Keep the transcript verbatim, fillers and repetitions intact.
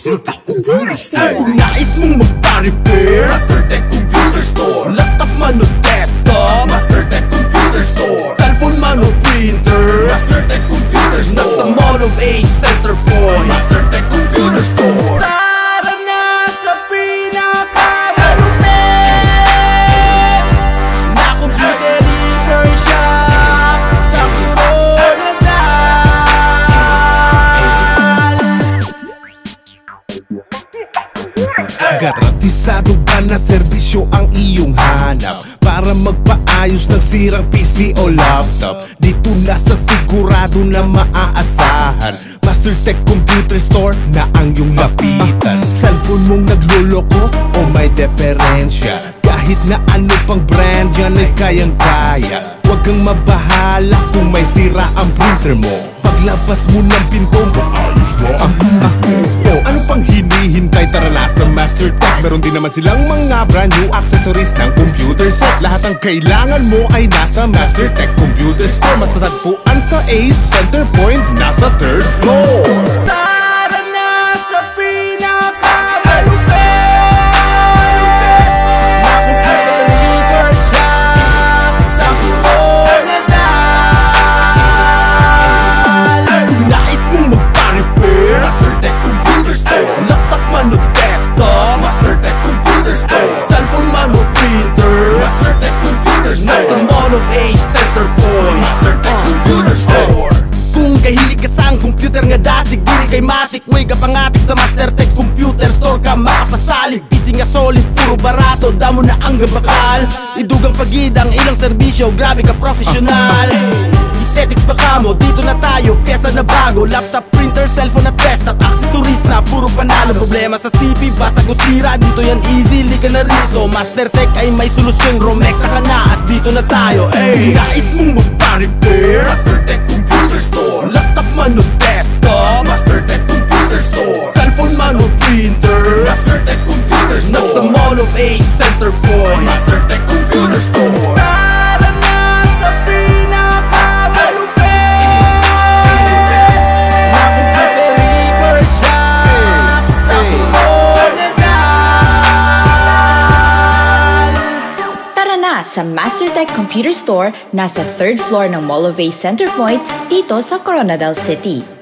Mastertech Computer Store. Kung nais mong magpa-repair, Mastertech Computer Store. laptop man o desktop, Mastertech Computer Store. cellphone man o printer, Mastertech Computer Store. nasa Mall of A, Centerpoint. Mastertech Computer Store. Tara na sa pinakamalupit na computer repair shop sa Coronadal. Garantisado ba na serbisyo ang iyong hanap para magpaayos ng sirang P C o laptop? Dito na sa sigurado na maaasahan, Mastertech Computer Store na ang iyong lapitan. Cellphone mong nagluloko o may deperensya, kahit na ano pang brand yan ay kayang-kaya. Huwag kang mabahala kung may sira ang printer mo. Paglabas mo ng pinto, maayos mo ang ako. O ano pang hinihintay? Tara na sa Mastertech. Meron din naman silang mga brand new accessories ng computer set. Lahat ng kailangan mo ay nasa Mastertech Computer Store. Matatagpuan sa Ace, Centerpoint, nasa third floor. Tara na sa pinakamalupit na computer repair shop sa Coronadal. Kung nais mong magpa-repair, Mastertech Computer Store. laptop man o desktop, Mastertech Computer Store. cellphone man o printer, Mastertech Computer nasa Store. Mall of A, Centerpoint. Mastertech Computer Store. Kung kahilig ka sa computer nga dasig, dili kay matik, way ka pangatik sa Mastertech Computer Store ka makapasalig. Busy nga solid, puro barato, damo na ang gabakal. Idugang pagid ang ilang serbisyo, grabe ka professional. Aesthetics pa ka mo, dito na tayo, pyesa na bago. Laptop, printer, cellphone at desktop, accessories na puro panalo. Problema sa C P, basag o sira, dito yan easy, li ka na rito. Mastertech ay may solusyon, Romecta ka na at dito na tayo. Ay, nais mong magpa-repair, Mastertech Computer Store. laptop man o desktop, Mastertech Computer Store. cellphone man o printer, Mastertech Computer nasa Store. Mall of A, Centerpoint. Mastertech Computer Store. Tara na sa pinakamalupit na computer repair shop sa Coronadal. Tara na sa Mastertech Computer Store, nasa third floor ng Mall of A Centerpoint dito sa Coronadal City.